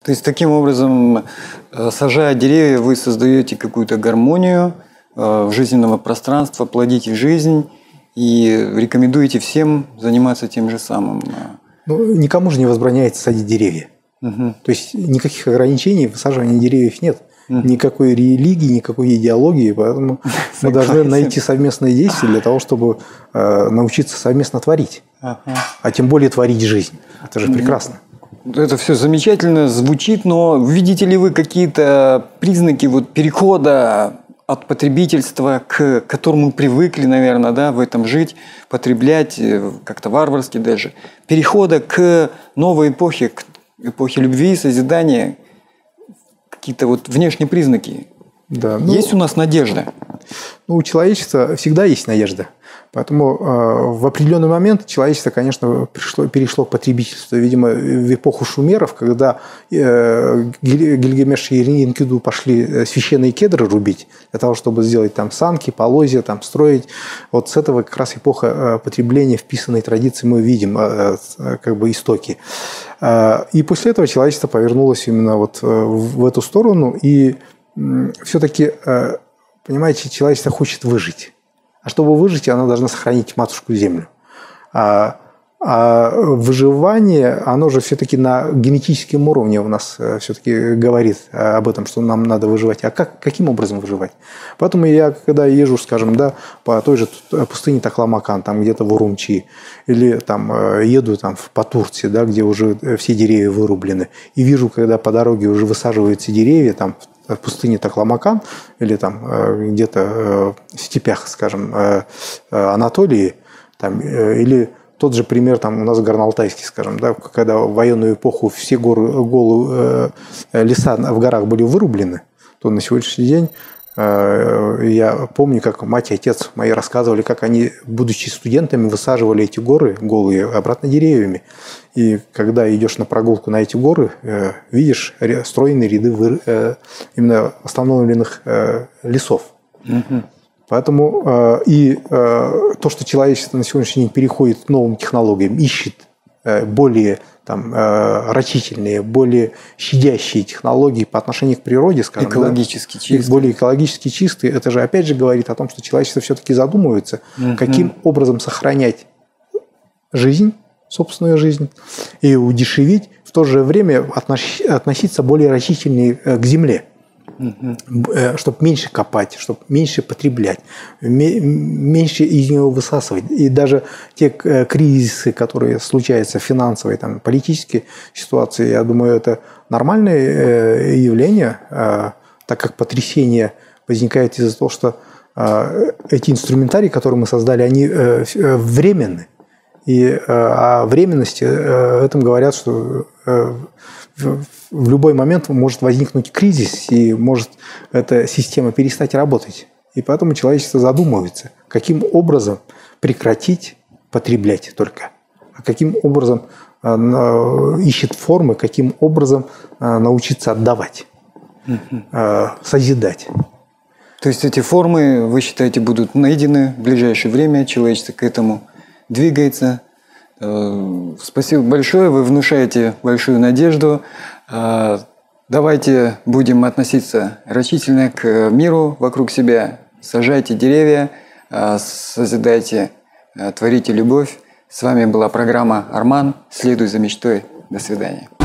То есть, таким образом, сажая деревья, вы создаете какую-то гармонию жизненного пространства, плодите жизнь и рекомендуете всем заниматься тем же самым. Ну, никому же не возбраняется садить деревья. Угу. То есть никаких ограничений в высаживании деревьев нет. Никакой религии, никакой идеологии, поэтому мы должны найти совместные действия для того, чтобы научиться совместно творить. А тем более творить жизнь. Это же прекрасно. Это все замечательно звучит, но видите ли вы какие-то признаки перехода от потребительства, к которому привыкли, наверное, да, в этом жить, потреблять, как-то варварски даже, перехода к новой эпохе, к эпохе любви, созидания, какие-то внешние признаки? Да, есть у нас надежда? Ну, у человечества всегда есть надежда. Поэтому в определенный момент человечество, конечно, перешло к потребительству. Видимо, в эпоху шумеров, когда Гильгамеш и Энкиду пошли священные кедры рубить, для того, чтобы сделать там санки, полозья, там строить. Вот с этого как раз эпоха потребления вписанной традиции мы видим как бы истоки. И после этого человечество повернулось именно в эту сторону. И все-таки, понимаете, человечество хочет выжить. А чтобы выжить, оно должно сохранить матушку землю. А выживание, оно же все-таки на генетическом уровне у нас все-таки говорит об этом, что нам надо выживать. А каким образом выживать? Поэтому я, когда езжу, скажем, да, по той же пустыне Такламакан, там где-то в Урумчи, или там еду там, по Турции, да, где уже все деревья вырублены, и вижу, когда по дороге уже высаживаются деревья, там, в пустыне Такламакан или там где-то в степях, скажем, Анатолии, там, или тот же пример там у нас Горно-Алтайский, скажем, да, когда в военную эпоху все голые леса в горах были вырублены, то на сегодняшний день я помню, как мать и отец мои рассказывали, как они, будучи студентами, высаживали эти горы голые обратно деревьями. И когда идешь на прогулку на эти горы, видишь стройные ряды именно восстановленных лесов. Угу. Поэтому то, что человечество на сегодняшний день переходит к новым технологиям, ищет более рачительные, более щадящие технологии по отношению к природе, скажем, экологически чистые. Более экологически чистые, это же опять же говорит о том, что человечество все-таки задумывается, каким образом сохранять жизнь, собственную жизнь, и удешевить, в то же время относиться более рачительнее к земле. Чтобы меньше копать, чтобы меньше потреблять, меньше из него высасывать. И даже те кризисы, которые случаются, финансовые, там, политические ситуации, я думаю, это нормальное явление, так как потрясение возникает из-за того, что эти инструментарии, которые мы создали, они временны. И о временности этом говорят, что в любой момент может возникнуть кризис, и может эта система перестать работать. И поэтому человечество задумывается, каким образом прекратить потреблять только, а каким образом ищет формы, каким образом научиться отдавать, созидать. То есть эти формы, вы считаете, будут найдены в ближайшее время, человечество к этому двигается. Спасибо большое, вы внушаете большую надежду. Давайте будем относиться рачительно к миру вокруг себя. Сажайте деревья, созидайте, творите любовь. С вами была программа «Арман». Следуй за мечтой. До свидания.